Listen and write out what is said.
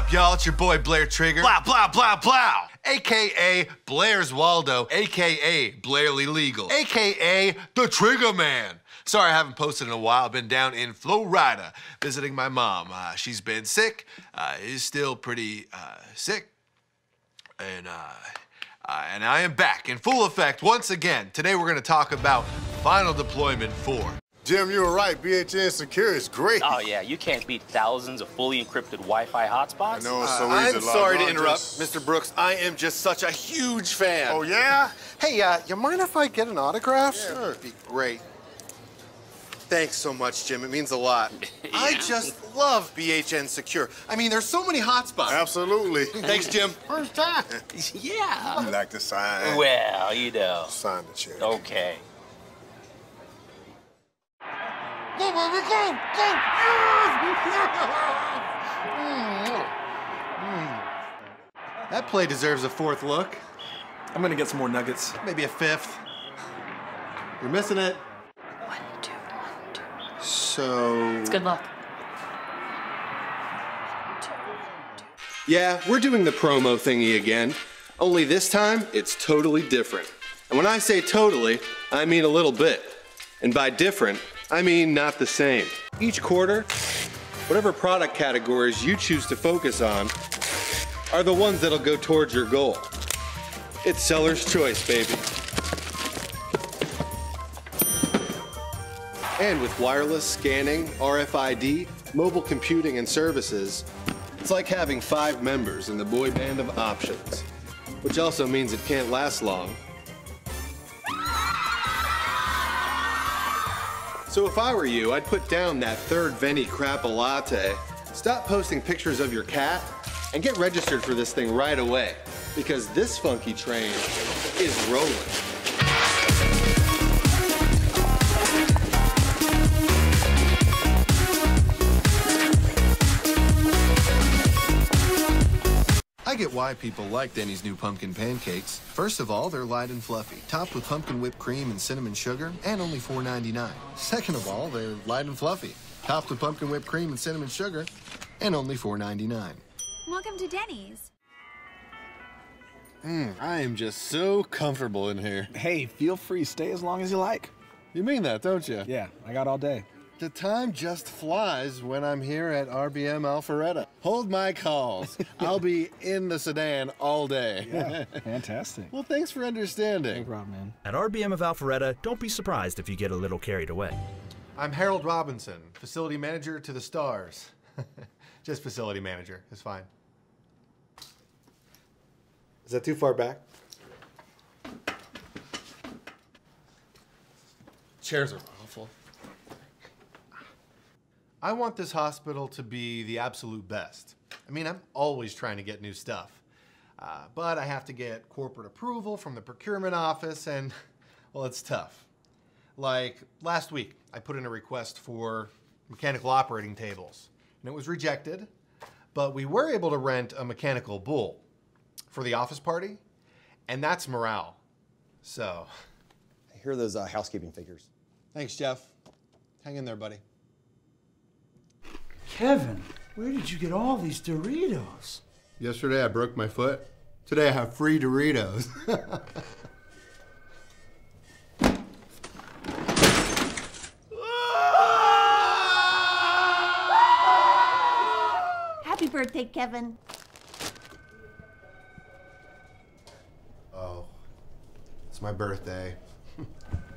up, y'all? It's your boy Blair Trigger. Blah, blah, blah, blah. AKA Blair's Waldo, AKA Blairly Legal, AKA the Trigger Man. Sorry I haven't posted in a while. I've been down in Florida visiting my mom. She's been sick, is still pretty sick, and I am back in full effect once again. Today we're gonna talk about Final Deployment 4. Jim, you were right. BHN Secure is great. Oh, yeah, you can't beat thousands of fully encrypted Wi-Fi hotspots. I know it's so easy. I'm sorry to interrupt, Mr. Brooks. I am just such a huge fan. Oh, yeah? Hey, you mind if I get an autograph? Yeah. Sure. It'd be great. Thanks so much, Jim. It means a lot. Yeah. I just love BHN Secure. I mean, there's so many hotspots. Absolutely. Thanks, Jim. First time. Yeah. You like to sign? Well, you know. Sign the check. Okay. Go, baby, go, go! That play deserves a fourth look. I'm gonna get some more nuggets. Maybe a fifth. You're missing it. 1, 2, 1, 2. So... It's good luck. Yeah, we're doing the promo thingy again, only this time it's totally different. And when I say totally, I mean a little bit. And by different, I mean not the same. Each quarter, whatever product categories you choose to focus on are the ones that'll go towards your goal. It's seller's choice, baby. And with wireless, scanning, RFID, mobile computing, and services, it's like having 5 members in the boy band of options, which also means it can't last long. So if I were you, I'd put down that third Veni Crappa latte, stop posting pictures of your cat, and get registered for this thing right away, because this funky train is rolling. I get why people like Denny's new pumpkin pancakes. First of all, they're light and fluffy, topped with pumpkin whipped cream and cinnamon sugar, and only $4.99. Second of all, they're light and fluffy, topped with pumpkin whipped cream and cinnamon sugar, and only $4.99. Welcome to Denny's. I am just so comfortable in here. Hey, feel free, stay as long as you like. You mean that, don't you? Yeah, I got all day. The time just flies when I'm here at RBM Alpharetta. Hold my calls. I'll be in the sedan all day. Yeah, fantastic. Well, thanks for understanding. No problem, man. At RBM of Alpharetta, don't be surprised if you get a little carried away. I'm Harold Robinson, facility manager to the stars. Just facility manager, it's fine. Is that too far back? Chairs are awful. I want this hospital to be the absolute best. I mean, I'm always trying to get new stuff. But I have to get corporate approval from the procurement office, and, well, it's tough. Like, last week, I put in a request for mechanical operating tables, and it was rejected, but we were able to rent a mechanical bull for the office party, and that's morale. So. Here are those housekeeping figures. Thanks, Jeff. Hang in there, buddy. Kevin, where did you get all these Doritos? Yesterday I broke my foot. Today I have free Doritos. Happy birthday, Kevin. Oh, it's my birthday.